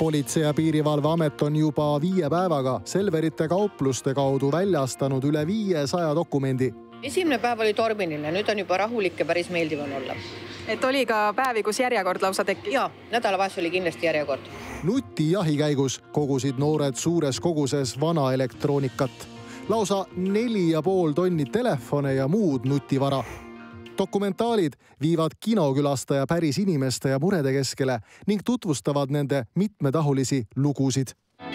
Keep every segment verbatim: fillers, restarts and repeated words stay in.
Politsei- ja Piirivalveamet on juba viie päevaga Selverite kaupluste kaudu väljastanud üle viiesaja dokumendi. Esimene päev oli tormiline, nüüd on juba rahulik ja päris meeldiv on olla. Et oli ka päevi, kus järjekord lausa tekkis? Jaa, nädalavahetus oli kindlasti järjekord. Nutijahi käigus kogusid noored suures koguses vana elektroonikat. Lausa neli ja pool tonni telefone ja muud nutivara. Dokumentaalid viivad kinokülastaja päris inimeste ja murede keskele ning tutvustavad nende mitmetahulisi lugusid.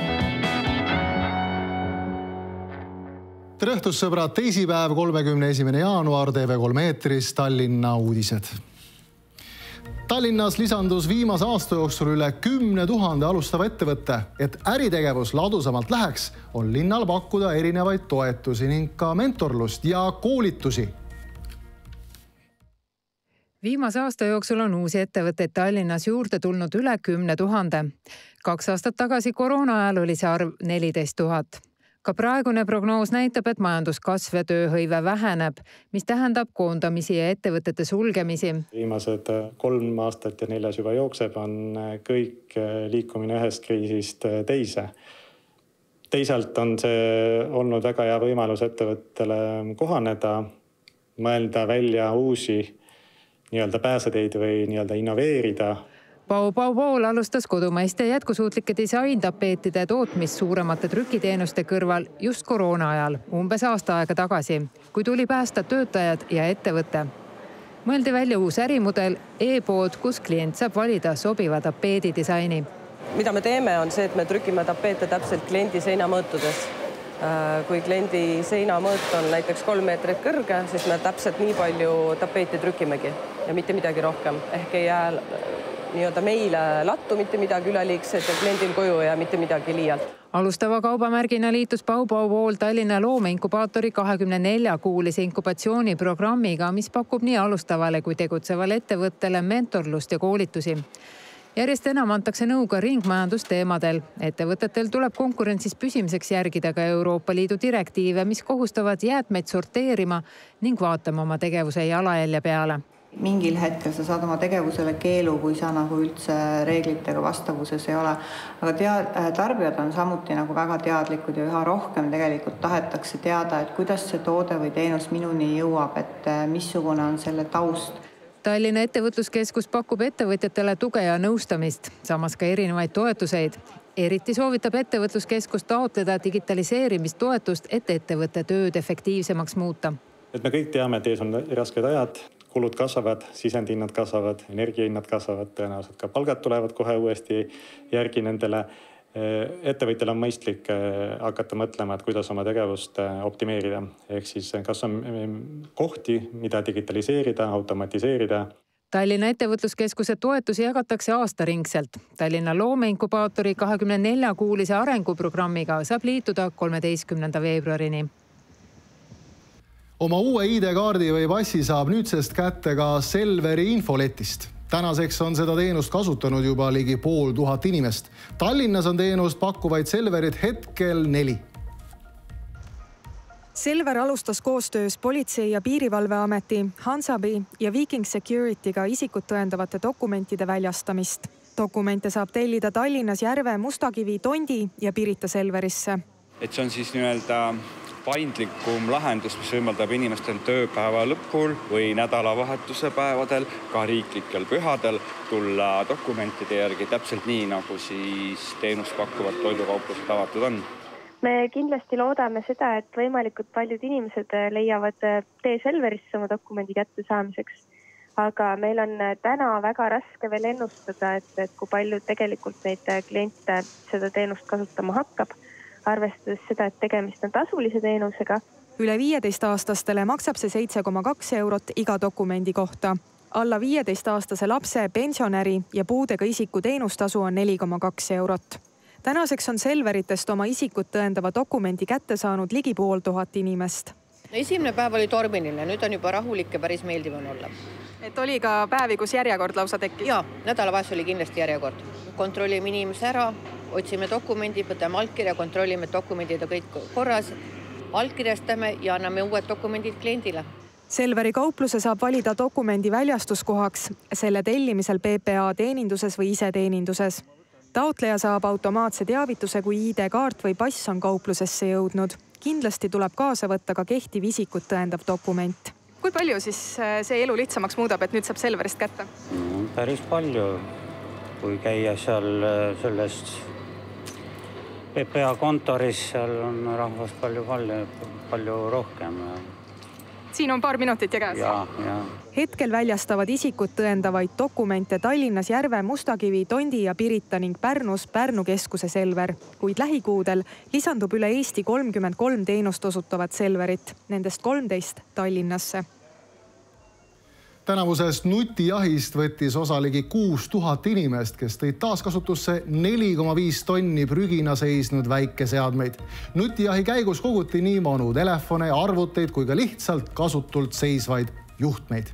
Tere õhtust, sõbrad, teisipäev, kolmekümne esimene jaanuar, T V kolm eetris Tallinna uudised. Tallinnas lisandus viimase aasta jooksul üle kümne tuhande alustava ettevõtte. Et äritegevus ladusamalt läheks, on linnal pakkuda erinevaid toetusi ning ka mentorlust ja koolitusi. Viimase aasta jooksul on uusi ettevõtteid Tallinnas juurde tulnud üle kümne tuhande. Kaks aastat tagasi koroona ajal oli see arv neliteist tuhat. Ka praegune prognoos näitab, et majanduskasv ja tööhõive väheneb, mis tähendab koondamisi ja ettevõtete sulgemisi. Viimased kolm aastat ja neljas juba jookseb on kõik liikumine ühest kriisist teise. Teisalt on see olnud väga hea võimalus ettevõttele kohaneda, mõelda välja uusi nii-öelda pääseteid või nii-öelda innoveerida. Pau Pau Pool alustas kodumaiste jätkusuutlike disaintapeetide tootmist suuremate trükiteenuste kõrval just koroona ajal, umbes aasta aega tagasi, kui tuli päästa töötajad ja ettevõte. Mõeldi välja uus ärimudel, e-pood, kus klient saab valida sobiva tapeedi disaini. Mida me teeme on see, et me trükime tapeete täpselt kliendi seinamõõtudes. Kui kliendi seinamõõt on näiteks kolm meetrit kõrge, siis me täpselt nii palju tapeeti trükimegi ja mitte midagi rohkem. Ehk ei jää nii-öelda meile lattu mitte midagi üleliigset ja kliendil koju ja mitte midagi liialt. Alustava kaubamärgina liitus Pau Pau Pool Tallinna loomeinkubaatori kahekümne nelja kuulise inkubatsiooniprogrammiga, mis pakub nii alustavale kui tegutsevale ettevõttele mentorlust ja koolitusi. Järjest enam antakse nõu ka ringmajandusteemadel. Ettevõtetel tuleb konkurentsis püsimiseks järgida ka Euroopa Liidu direktiive, mis kohustavad jäätmeid sorteerima ning vaatama oma tegevuse jalajälje peale. Mingil hetkel sa saad oma tegevusele keelu, kui sa nagu üldse reeglitega vastavuses ei ole. Aga tead, tarbijad on samuti nagu väga teadlikud ja üha rohkem tegelikult tahetakse teada, et kuidas see toode või teenus minuni jõuab, et missugune on selle taust. Tallinna ettevõtluskeskus pakub ettevõtjatele tuge ja nõustamist, samas ka erinevaid toetuseid. Eriti soovitab ettevõtluskeskus taotleda digitaliseerimistoetust, et ettevõtte tööd efektiivsemaks muuta. Et me kõik teame, et ees on rasked ajad, kulud kasvavad, sisendihinnad kasvavad, energiahinnad kasvavad, tõenäoliselt ka palgad tulevad kohe uuesti järgi nendele. Ettevõtjal on mõistlik hakata mõtlema, et kuidas oma tegevust optimeerida. Ehk siis kas on kohti, mida digitaliseerida, automatiseerida. Tallinna ettevõtluskeskuse toetusi jagatakse aastaringselt. Tallinna loomeinkubaatori kahekümne nelja kuulise arenguprogrammiga saab liituda kolmeteistkümnenda veebruarini. Oma uue I D-kaardi või passi saab nüüdsest kätte ka Selveri infoletist. Tänaseks on seda teenust kasutanud juba ligi pool tuhat inimest. Tallinnas on teenust pakkuvaid Selverid hetkel neli. Selver alustas koostöös Politsei- ja Piirivalveameti, Hansabi ja Viking Securityga isikut tõendavate dokumentide väljastamist. Dokumente saab tellida Tallinnas Järve, Mustakivi, Tondi ja Pirita Selverisse. Et see on siis nii-öelda paindlikum lahendus, mis võimaldab inimestel tööpäeva lõpul või nädalavahetuse päevadel, ka riiklikel pühadel tulla dokumentide järgi täpselt nii, nagu siis teenust pakkuvad toidukauplused avatud on. Me kindlasti loodame seda, et võimalikult paljud inimesed leiavad tee Selverisse oma dokumendi kätte saamiseks. Aga meil on täna väga raske veel ennustada, et, et kui palju tegelikult neid kliente seda teenust kasutama hakkab, arvestades seda, et tegemist on tasulise teenusega. Üle viieteist-aastastele maksab see seitse koma kaks eurot iga dokumendi kohta. Alla viieteist-aastase lapse, pensionäri ja puudega isiku teenustasu on neli koma kaks eurot. Tänaseks on Selveritest oma isikut tõendava dokumendi kätte saanud ligi pool tuhat inimest. Esimene päev oli tormiline, nüüd on juba rahulik ja päris meeldiv on olla. Et oli ka päevi, kus järjekord lausa tekkis? Jaa, nädalavahetus oli kindlasti järjekord. Kontrollime inimese ära, otsime dokumendi, võtame allkirja, kontrollime, et dokumendid on kõik korras, allkirjastame ja anname uued dokumendid kliendile. Selveri kaupluse saab valida dokumendi väljastuskohaks, selle tellimisel P P A teeninduses või iseteeninduses. Taotleja saab automaatse teavituse, kui I D-kaart või pass on kauplusesse jõudnud. Kindlasti tuleb kaasa võtta ka kehtiv isikut tõendav dokument. Kui palju siis see elu lihtsamaks muudab, et nüüd saab Selverist kätte? No, päris palju. Kui käia seal sellest P P A kontoris, seal on rahvast palju, palju, palju rohkem. Siin on paar minutit ja käes. Ja, ja. Hetkel väljastavad isikut tõendavaid dokumente Tallinnas Järve, Mustakivi, Tondi ja Pirita ning Pärnus Pärnu keskuse Selver. Kuid lähikuudel lisandub üle Eesti kolmkümmend kolm teenust osutavat Selverit, nendest kolmteist Tallinnasse. Tänavusest nutijahist võttis osa ligi kuus tuhat inimest, kes tõid taaskasutusse neli koma viis tonni prügina seisnud väikeseadmeid. Nutijahi käigus koguti nii vanu telefone, arvuteid kui ka lihtsalt kasutult seisvaid juhtmeid.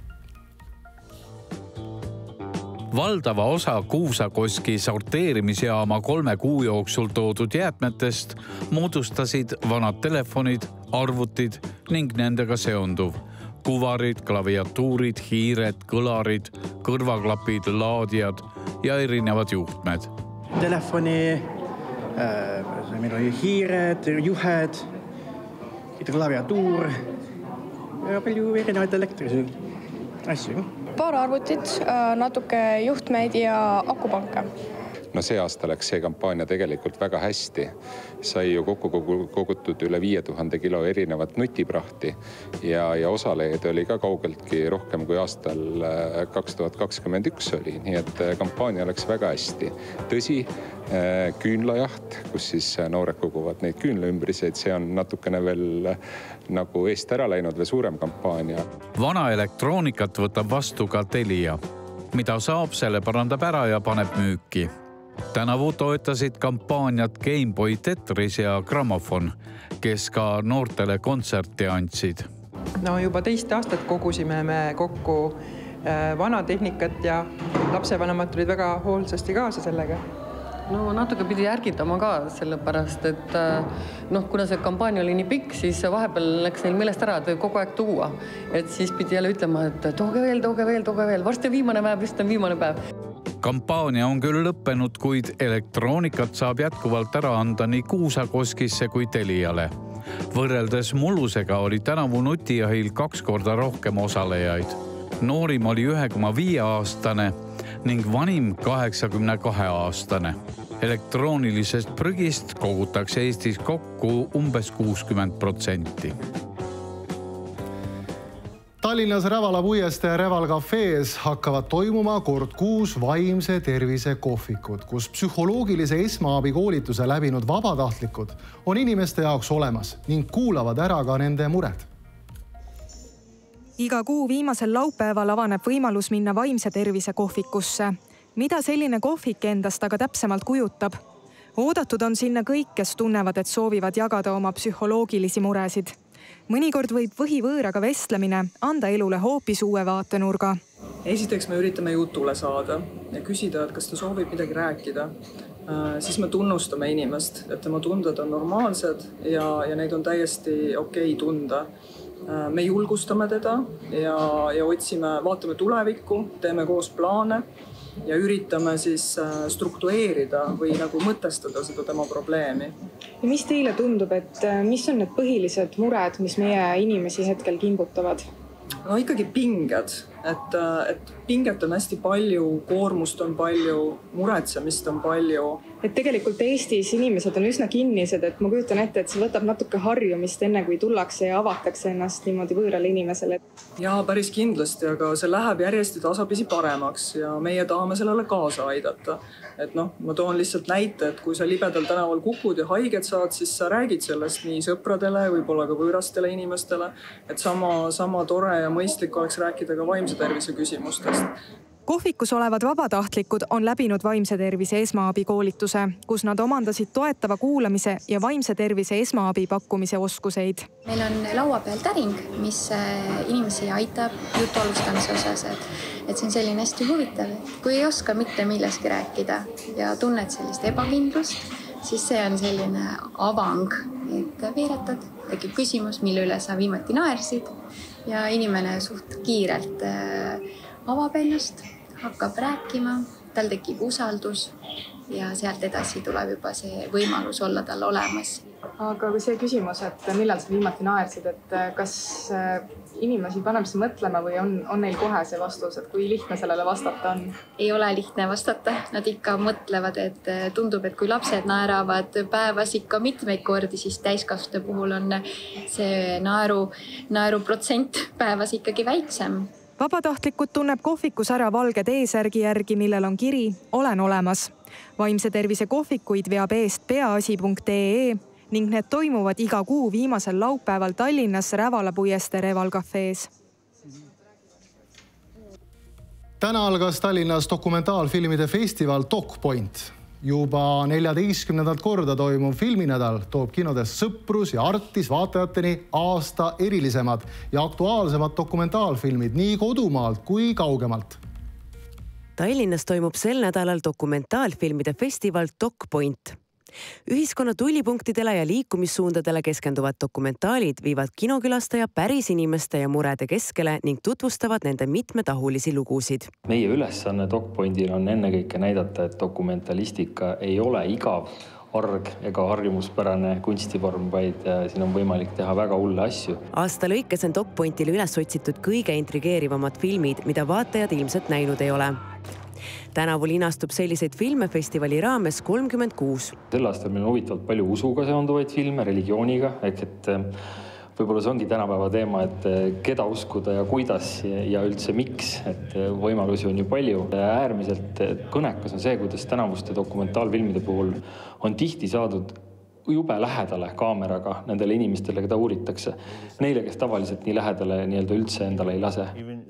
Valdava osa Kuusakoski sorteerimisjaama kolme kuu jooksul toodud jäätmetest moodustasid vanad telefonid, arvutid ning nendega seonduv. Kuvarid, klaviatuurid, hiired, kõlarid, kõrvaklapid, laadijad ja erinevad juhtmed. Telefoni, äh, meil oli hiired, juhed, klaviatuur ja palju erinevaid elektrilisi asju. Paar arvutit, natuke juhtmeid ja akupanka. No see aasta läks see kampaania tegelikult väga hästi. Sai ju kokku kogutud üle viie tuhande kilo erinevat nutiprahti ja, ja osalejaid oli ka kaugeltki rohkem kui aastal kaks tuhat kakskümmend üks oli. Nii et kampaania läks väga hästi. Tõsi, küünlajaht, kus siis noored koguvad neid küünlaümbriseid, see on natukene veel nagu eest ära läinud või suurem kampaania. Vana elektroonikat võtab vastu ka Telia. Mida saab, selle parandab ära ja paneb müüki. Tänavu toetasid kampaaniat Gameboy Tetris ja Grammofon, kes ka noortele kontserti andsid. No juba teist aastat kogusime me kokku vana tehnikat ja lapsevanemad tulid väga hoolsasti kaasa sellega. No natuke pidi järgitama ka sellepärast, et noh, kuna see kampaania oli nii pikk, siis vahepeal läks neil meelest ära, et kogu aeg tuua. Et siis pidi jälle ütlema, et tooge veel, tooge veel, tooge veel. Varsti on viimane päev, vist on viimane päev. Kampaania on küll lõppenud, kuid elektroonikat saab jätkuvalt ära anda nii Kuusakoskisse kui Teliale. Võrreldes mullusega oli tänavu nutijahil kaks korda rohkem osalejaid. Noorim oli ühe koma viie aastane ning vanim kaheksakümne kahe aastane. Elektroonilisest prügist kogutakse Eestis kokku umbes kuuskümmend protsenti. Tallinnas Rävala puieste ja Reval kafees hakkavad toimuma kord kuus vaimse tervise kohvikud, kus psühholoogilise esmaabi koolituse läbinud vabatahtlikud on inimeste jaoks olemas ning kuulavad ära ka nende mured. Iga kuu viimasel laupäeval avaneb võimalus minna vaimse tervise kohvikusse. Mida selline kohvik endast aga täpsemalt kujutab? Oodatud on sinna kõik, kes tunnevad, et soovivad jagada oma psühholoogilisi muresid. Mõnikord võib võhivõõraga vestlemine anda elule hoopis uue vaatenurga. Esiteks me üritame jutule saada ja küsida, et kas ta soovib midagi rääkida. Siis me tunnustame inimest, et tema tunded on normaalsed ja, ja neid on täiesti okei tunda. Me julgustame teda ja, ja otsime, vaatame tulevikku, teeme koos plaane ja üritame siis struktureerida või nagu mõtestada seda tema probleemi. Ja mis teile tundub, et mis on need põhilised mured, mis meie inimesi hetkel kimbutavad? No ikkagi pinged, et, et pinget on hästi palju, koormust on palju, muretsemist on palju. Et tegelikult Eestis inimesed on üsna kinnised, et ma kujutan ette, et see võtab natuke harjumist enne, kui tullakse ja avatakse ennast niimoodi võõrale inimesele. Ja päris kindlasti, aga see läheb järjest tasapisi paremaks ja meie tahame sellele kaasa aidata. Et noh, ma toon lihtsalt näite, et kui sa libedal tänaval kukud ja haiget saad, siis sa räägid sellest nii sõpradele, võib-olla ka võõrastele inimestele, et sama, sama tore ja mõistlik oleks rääkida ka vaimse tervise küsimustest. Kohvikus olevad vabatahtlikud on läbinud vaimse tervise esmaabi koolituse, kus nad omandasid toetava kuulamise ja vaimse tervise esmaabi pakkumise oskuseid. Meil on laua peal täring, mis inimesi aitab jutu alustamise osas, et, et see on selline hästi huvitav. Kui ei oska mitte milleski rääkida ja tunned sellist ebakindlust, siis see on selline avang, et veeretad, tekib küsimus, mille üle sa viimati naersid ja inimene suht kiirelt avab ennast, hakkab rääkima, tal tekib usaldus ja sealt edasi tuleb juba see võimalus olla tal olemas. Aga kui see küsimus, et millal sa viimati naersid, et kas inimesi paneb see mõtlema või on, on neil kohe see vastus, et kui lihtne sellele vastata on? Ei ole lihtne vastata. Nad ikka mõtlevad, et tundub, et kui lapsed naeravad päevas ikka mitmeid kordi, siis täiskasvanute puhul on see naeru, naeru protsent päevas ikkagi väiksem. Vabatahtlikud tunneb kohvikus ära valge T-särgi järgi, millel on kiri Olen olemas. Vaimse tervise kohvikuid veab eest peaasi punkt ee ning need toimuvad iga kuu viimasel laupäeval Tallinnas Rävala puieste Reval Cafees. Täna algas Tallinnas dokumentaalfilmide festival DocPoint. Juba neljateistkümnendat korda toimuv filminädal toob kinodes sõprus ja artis vaatajateni aasta erilisemad ja aktuaalsemad dokumentaalfilmid nii kodumaalt kui kaugemalt. Tallinnas toimub sel nädalal dokumentaalfilmide festival DocPoint. Ühiskonna tullipunktidele ja liikumissuundadele keskenduvad dokumentaalid viivad kinokülastaja päris inimeste ja murede keskele ning tutvustavad nende mitmetahulisi lugusid. Meie ülesanne DocPointil on ennekõike näidata, et dokumentalistika ei ole igav, arg ega harjumuspärane kunstivorm, vaid siin on võimalik teha väga hulle asju. Aasta lõikes on DocPointil üles otsitud kõige intrigeerivamad filmid, mida vaatajad ilmselt näinud ei ole. Tänavu linastub selliseid filme festivali raames kolmkümmend kuus. Sel aastal meil on huvitavalt palju usuga seonduvaid filme, religiooniga, ehk et võib-olla see ongi tänapäeva teema, et keda uskuda ja kuidas ja üldse miks, et võimalusi on ju palju. Äärmiselt kõnekas on see, kuidas tänavuste dokumentaalfilmide puhul on tihti saadud jube lähedale kaameraga nendele inimestele, keda uuritakse. Neile, kes tavaliselt nii lähedale nii-öelda üldse endale ei lase.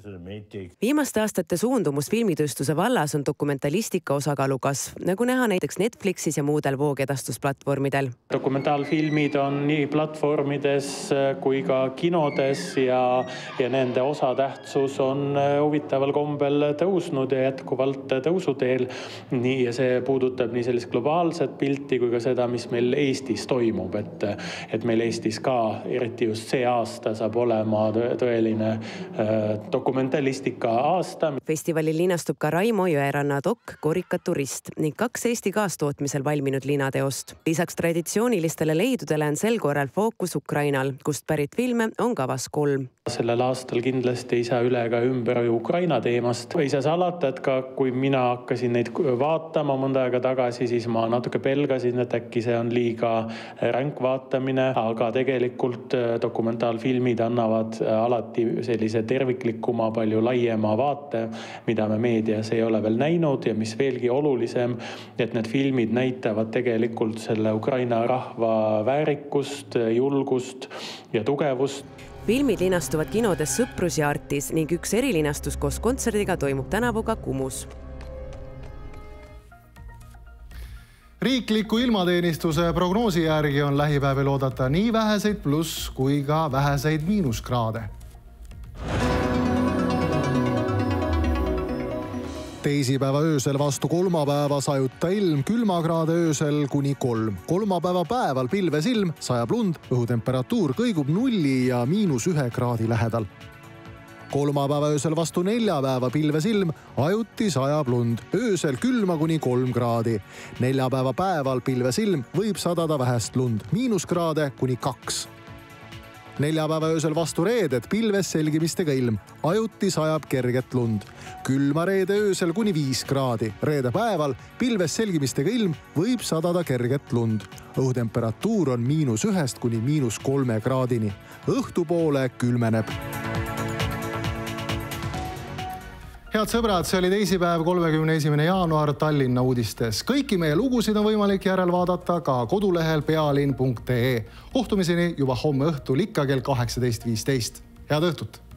Viimaste aastate suundumus filmitööstuse vallas on dokumentalistika osakaalu kasv, nagu näha näiteks Netflixis ja muudel voogedastusplatvormidel. Dokumentaalfilmid on nii platvormides kui ka kinodes ja, ja nende osatähtsus on huvitaval kombel tõusnud ja jätkuvalt tõusuteel. Nii, ja see puudutab nii sellist globaalset pilti kui ka seda, mis meil Eestis toimub, et, et meil Eestis ka, eriti just see aasta saab olema tõeline dokumentalistika aasta. Festivalil linastub ka Raimo Jõeranna dok Korikad turist ning kaks Eesti kaastootmisel valminud linateost. Lisaks traditsioonilistele leidudele on sel korral fookus Ukrainal, kust pärit filme on kavas kolm. Sellel aastal kindlasti ei saa üle ka ümber Ukraina teemast. Ei saa salata, et ka kui mina hakkasin neid vaatama mõnda aega tagasi, siis ma natuke pelgasin, et äkki see on liiga ränk vaatamine, aga tegelikult dokumentaalfilmid annavad alati sellise terviklikuma, palju laiema vaate, mida me meedias ei ole veel näinud ja mis veelgi olulisem, et need filmid näitavad tegelikult selle Ukraina rahva väärikust, julgust ja tugevust. Filmid linastuvad kinodes Sõprus ja Artis ning üks erilinastus koos kontserdiga toimub tänavu ka Kumus. Riikliku ilmateenistuse prognoosi järgi on lähipäevil oodata nii väheseid pluss kui ka väheseid miinuskraade. Teisipäeva öösel vastu kolmapäeva sajuta ilm, külmakraade öösel kuni kolm. Kolmapäeva päeval pilves ilm, sajab lund, õhutemperatuur kõigub nulli ja miinus ühe kraadi lähedal. Kolmapäeva öösel vastu neljapäeva pilves ilm, ajuti sajab lund, öösel külma kuni kolm kraadi. Neljapäeva päeval pilves ilm võib sadada vähest lund, miinuskraade kuni kaks. Neljapäeva öösel vastu reedet pilves selgimistega ilm, ajuti sajab kerget lund. Külma reede öösel kuni viis kraadi. Reede päeval pilves selgimistega ilm võib sadada kerget lund. Õhutemperatuur on miinus ühest kuni miinus kolme kraadini. Õhtupoole külmeneb. Head sõbrad, see oli teisipäev, kolmekümne esimene jaanuar Tallinna uudistes. Kõiki meie lugusid on võimalik järel vaadata ka kodulehel pealinn punkt ee. Kohtumiseni juba homme õhtul ikka kell kaheksateist viisteist. Head õhtut!